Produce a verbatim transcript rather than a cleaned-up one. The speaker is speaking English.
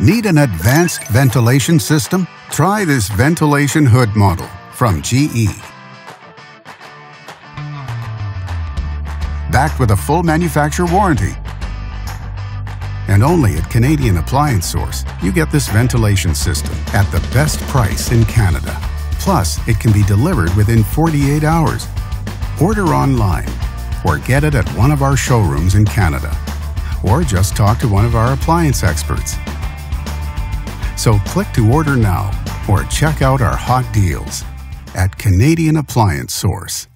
Need an advanced ventilation system? Try this ventilation hood model from G E. Backed with a full manufacturer warranty. And only at Canadian Appliance Source, you get this ventilation system at the best price in Canada. Plus, it can be delivered within forty-eight hours. Order online or get it at one of our showrooms in Canada. Or just talk to one of our appliance experts. So click to order now or check out our hot deals at Canadian Appliance Source.